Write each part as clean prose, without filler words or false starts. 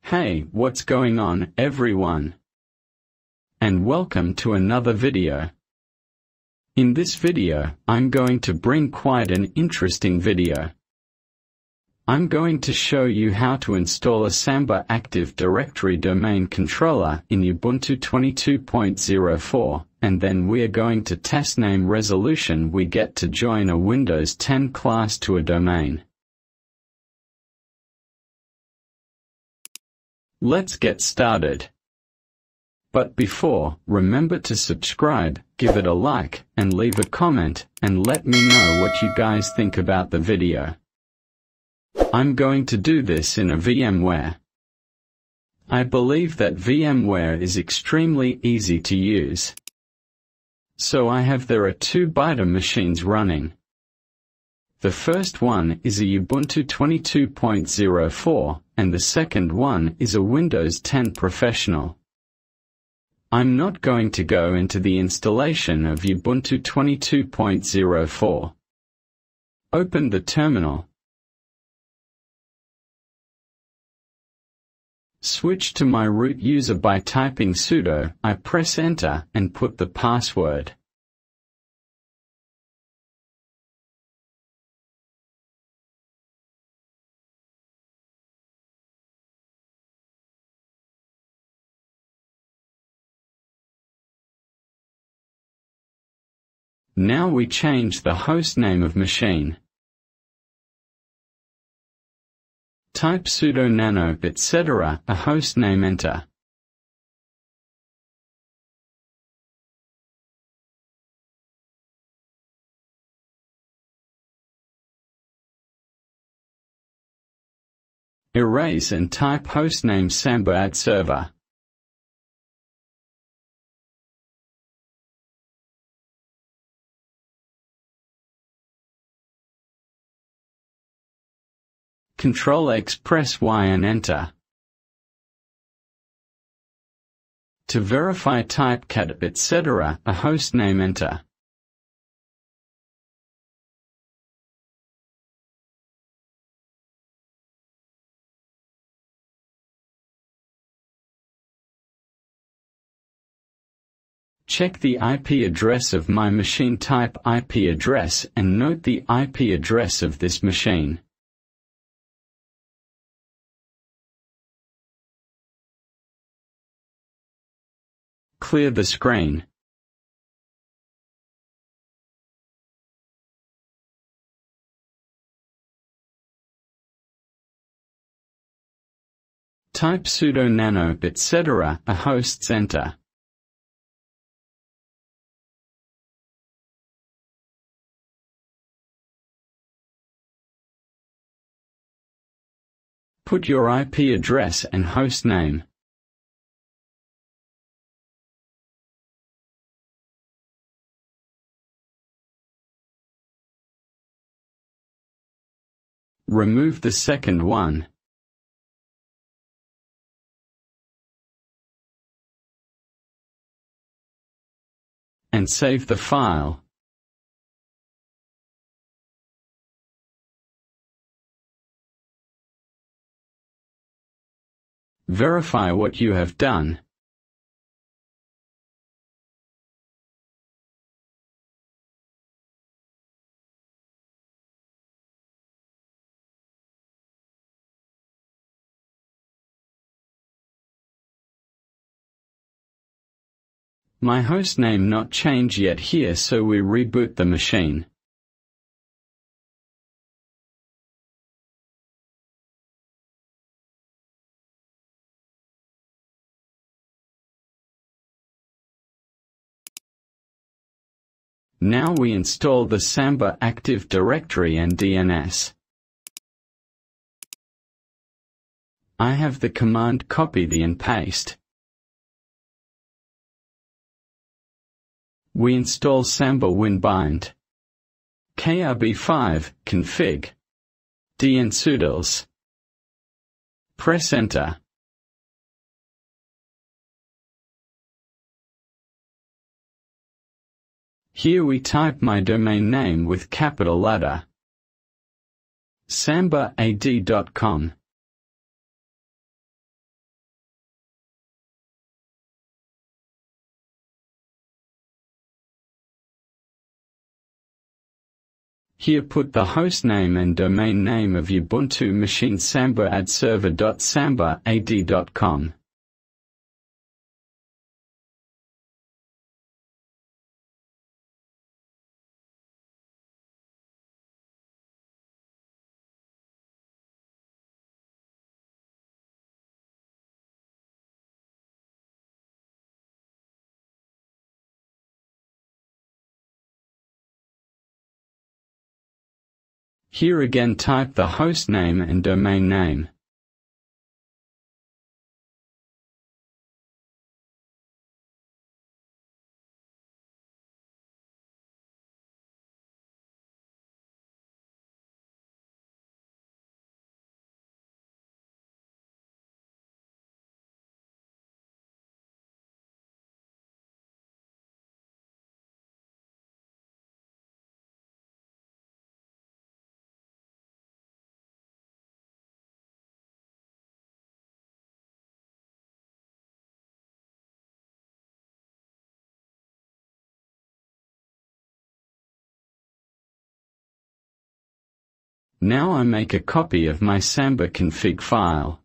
Hey, what's going on, everyone? And welcome to another video. In this video, I'm going to bring quite an interesting video. I'm going to show you how to install a Samba Active Directory domain controller in Ubuntu 22.04, and then we're going to test name resolution we get to join a Windows 10 class to a domain. Let's get started. But before, remember to subscribe, give it a like, and leave a comment, and let me know what you guys think about the video. I'm going to do this in a VMware. I believe that VMware is extremely easy to use. So there are two beta machines running. The first one is a Ubuntu 22.04, and the second one is a Windows 10 Professional. I'm not going to go into the installation of Ubuntu 22.04. Open the terminal. Switch to my root user by typing sudo. I press enter and put the password. Now we change the hostname of machine. Type sudo nano etc. a hostname, enter. Erase and type hostname Samba add server. Ctrl+X, press Y and enter. To verify type cat etc. a hostname, enter. Check the IP address of my machine, type IP address and note the IP address of this machine. Clear the screen. Type sudo nano etc. a hosts, enter. Put your IP address and host name. Remove the second one. And save the file. Verify what you have done. My hostname not changed yet here, so we reboot the machine. Now we install the Samba Active Directory and DNS. I have the command copy the and paste. We install Samba WinBind. KRB5, config. dnsutils. Press enter. Here we type my domain name with capital letter. SambaAD.com. Here put the hostname and domain name of Ubuntu machine samba at server.samba.ad.com. Here again type the hostname and domain name. Now I make a copy of my Samba config file.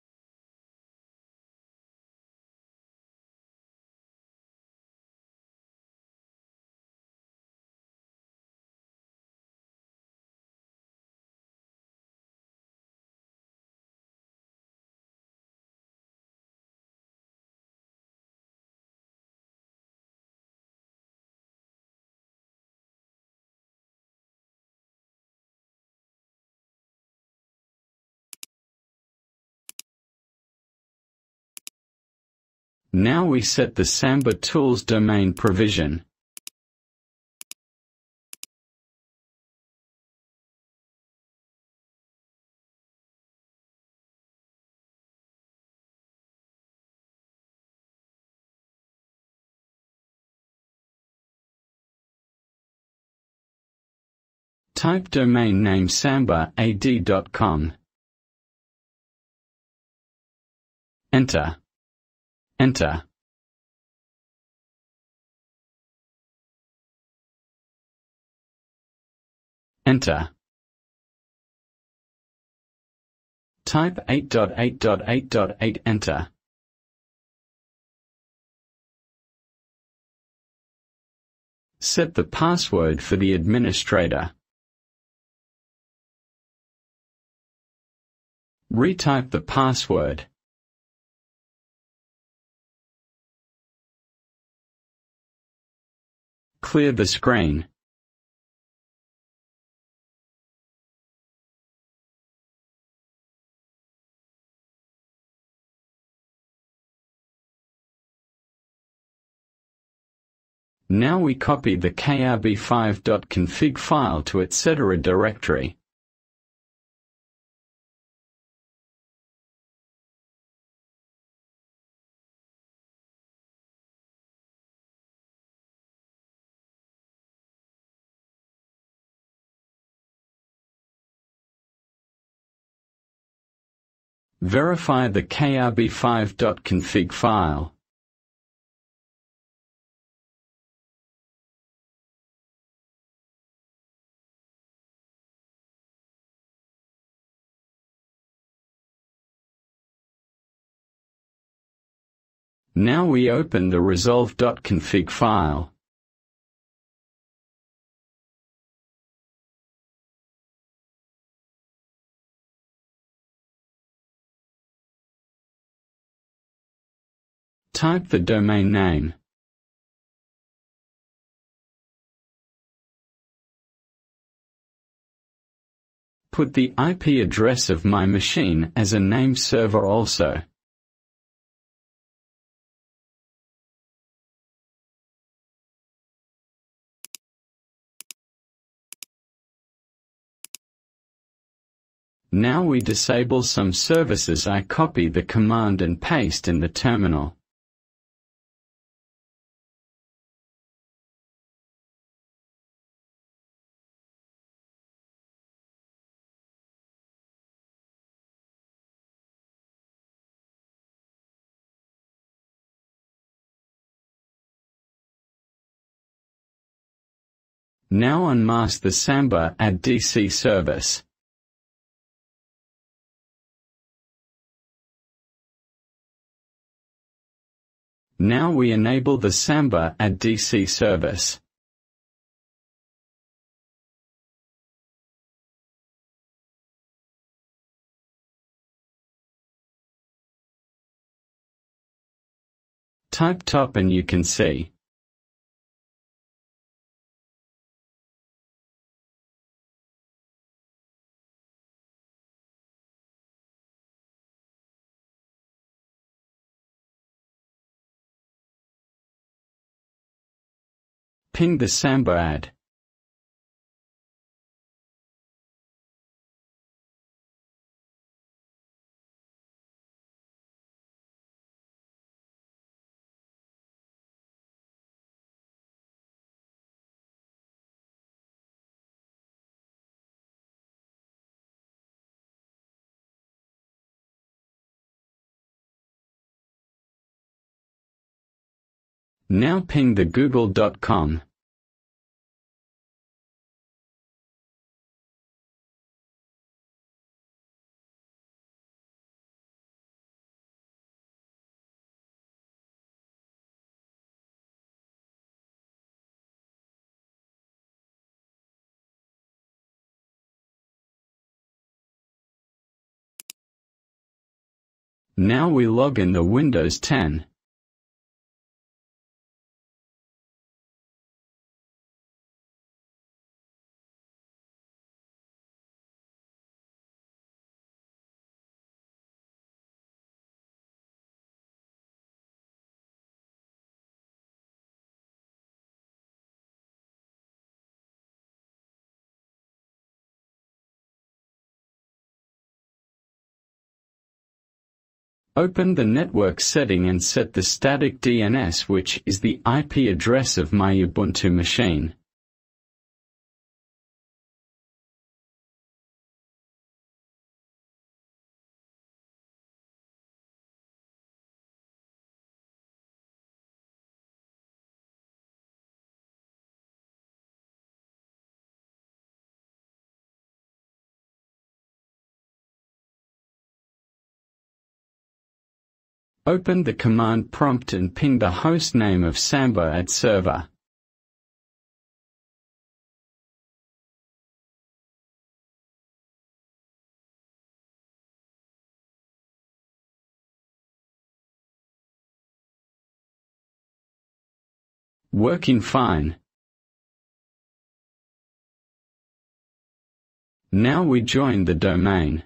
Now we set the Samba Tools domain provision. Type domain name samba.ad.com. Enter. Enter. Enter. Type 8.8.8.8. Enter. Set the password for the administrator. Retype the password. Clear the screen. Now we copy the krb5.config file to etc. directory. Verify the krb5.config file. Now we open the resolve.config file. Type the domain name. Put the IP address of my machine as a name server also. Now we disable some services. I copy the command and paste in the terminal. Now unmask the Samba Add DC service. Now we enable the Samba Add DC service. Type top and you can see. Ping the Samba ad. Now ping the google.com. Now we log in the Windows 10. Open the network setting and set the static DNS, which is the IP address of my Ubuntu machine. Open the command prompt and ping the host name of Samba Add server. Working fine. Now we join the domain.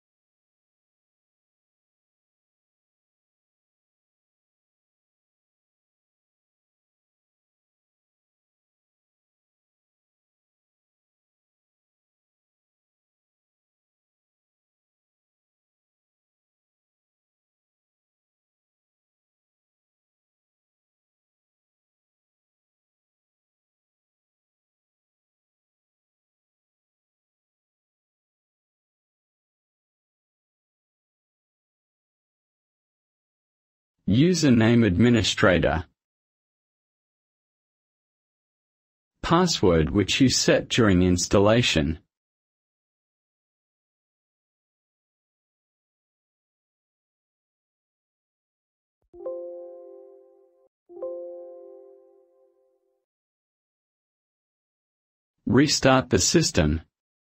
Username administrator. Password which you set during installation. Restart the system.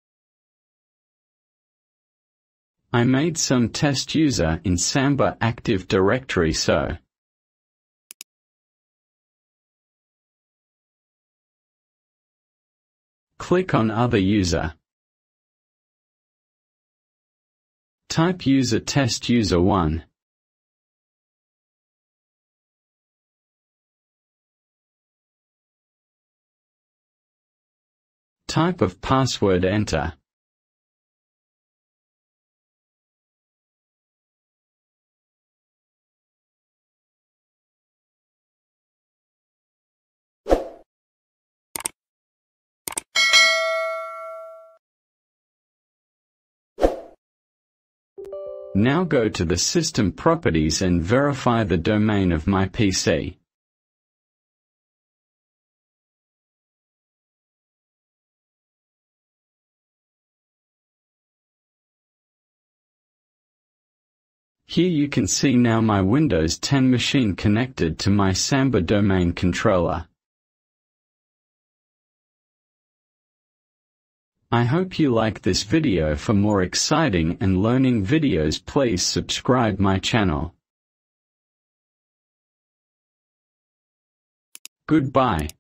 I made some test user in Samba Active Directory, so click on Other User. Type user test user 1. Type of password enter. Now go to the system properties and verify the domain of my PC. Here you can see now my Windows 10 machine connected to my Samba domain controller. I hope you like this video. For more exciting and learning videos, please subscribe my channel. Goodbye.